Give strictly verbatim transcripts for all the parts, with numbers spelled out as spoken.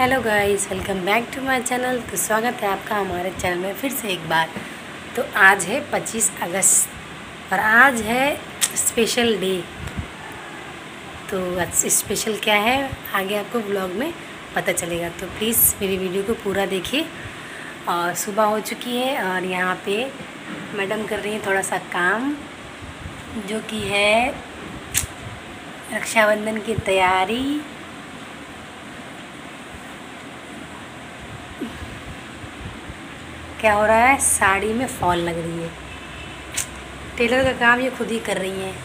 Hello guys, welcome back to my channel. तो स्वागत है आपका हमारे चैनल में फिर से एक बार। तो आज है पच्चीस अगस्त और आज है स्पेशल डे। तो आज स्पेशल क्या है आगे आपको व्लॉग में पता चलेगा। तो प्लीज़ मेरी वीडियो को पूरा देखिए। और सुबह हो चुकी है और यहाँ पे मैडम कर रही है थोड़ा सा काम, जो कि है रक्षाबंधन की तैयारी। क्या हो रहा है, साड़ी में फॉल लग रही है। टेलर का काम ये खुद ही कर रही हैं।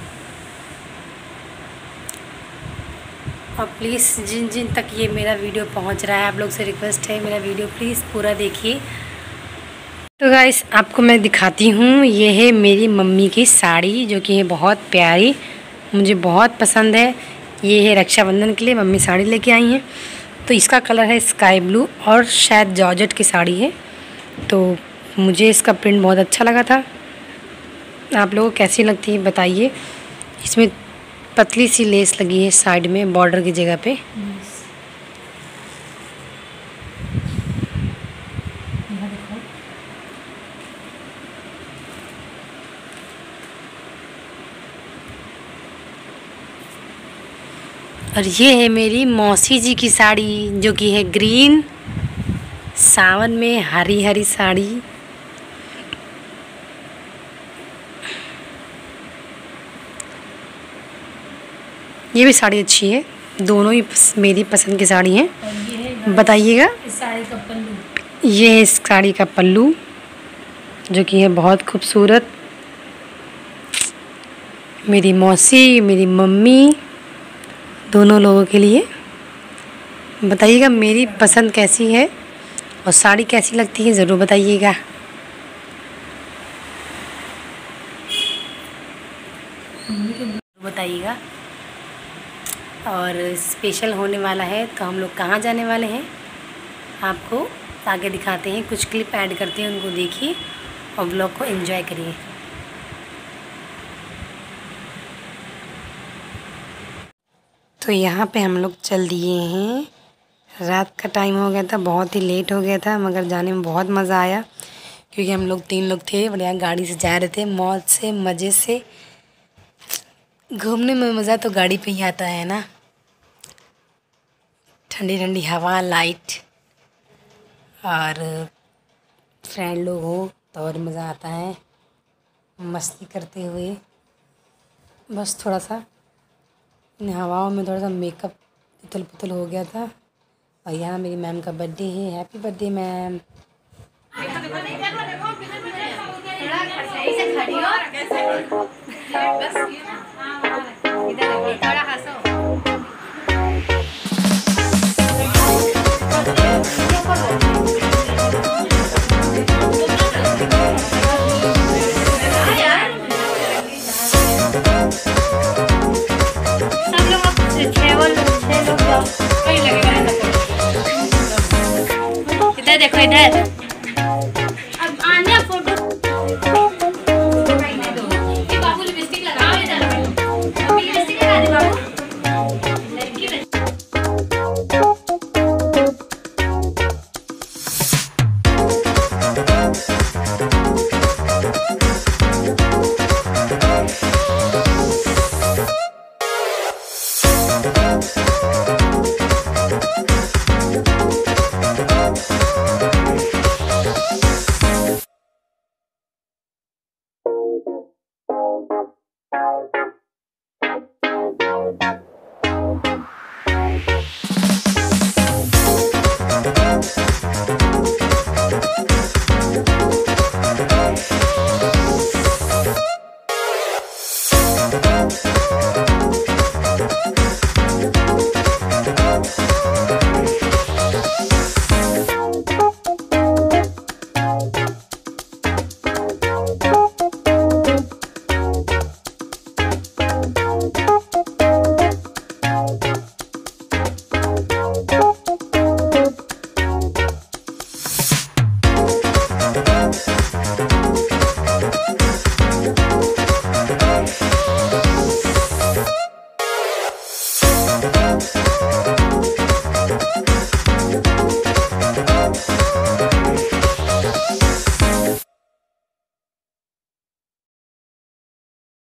और प्लीज़ जिन जिन तक ये मेरा वीडियो पहुंच रहा है, आप लोग से रिक्वेस्ट है मेरा वीडियो प्लीज़ पूरा देखिए। तो गाइस आपको मैं दिखाती हूँ, ये है मेरी मम्मी की साड़ी जो कि है बहुत प्यारी, मुझे बहुत पसंद है। ये है रक्षाबंधन के लिए मम्मी साड़ी लेके आई हैं। तो इसका कलर है स्काई ब्लू और शायद जॉर्जेट की साड़ी है। तो मुझे इसका प्रिंट बहुत अच्छा लगा था। आप लोगों को कैसी लगती है बताइए। इसमें पतली सी लेस लगी है साइड में बॉर्डर की जगह पे। और ये है मेरी मौसी जी की साड़ी जो कि है ग्रीन, सावन में हरी हरी साड़ी। ये भी साड़ी अच्छी है, दोनों ही मेरी पसंद की साड़ी हैं। बताइएगा। इस साड़ी का पल्लू, ये है इस साड़ी का पल्लू जो कि है बहुत खूबसूरत। मेरी मौसी, मेरी मम्मी, दोनों लोगों के लिए बताइएगा मेरी पसंद कैसी है और साड़ी कैसी लगती है ज़रूर बताइएगा। बताइएगा। और स्पेशल होने वाला है तो हम लोग कहाँ जाने वाले हैं आपको आगे दिखाते हैं, कुछ क्लिप ऐड करते हैं, उनको देखिए और व्लॉग को एंजॉय करिए। तो यहाँ पे हम लोग चल दिए हैं, रात का टाइम हो गया था, बहुत ही लेट हो गया था, मगर जाने में बहुत मज़ा आया क्योंकि हम लोग तीन लोग थे, बढ़िया गाड़ी से जा रहे थे, मौज से मज़े से। घूमने में मज़ा तो गाड़ी पे ही आता है ना, ठंडी ठंडी हवा, लाइट और फ्रेंड लोग हो तो और मज़ा आता है मस्ती करते हुए। बस थोड़ा सा इन हवाओं में थोड़ा सा मेकअप पुतल पुतल हो गया था। और यहाँ मेरी मैम का बर्थडे है, हैप्पी बर्थडे मैम।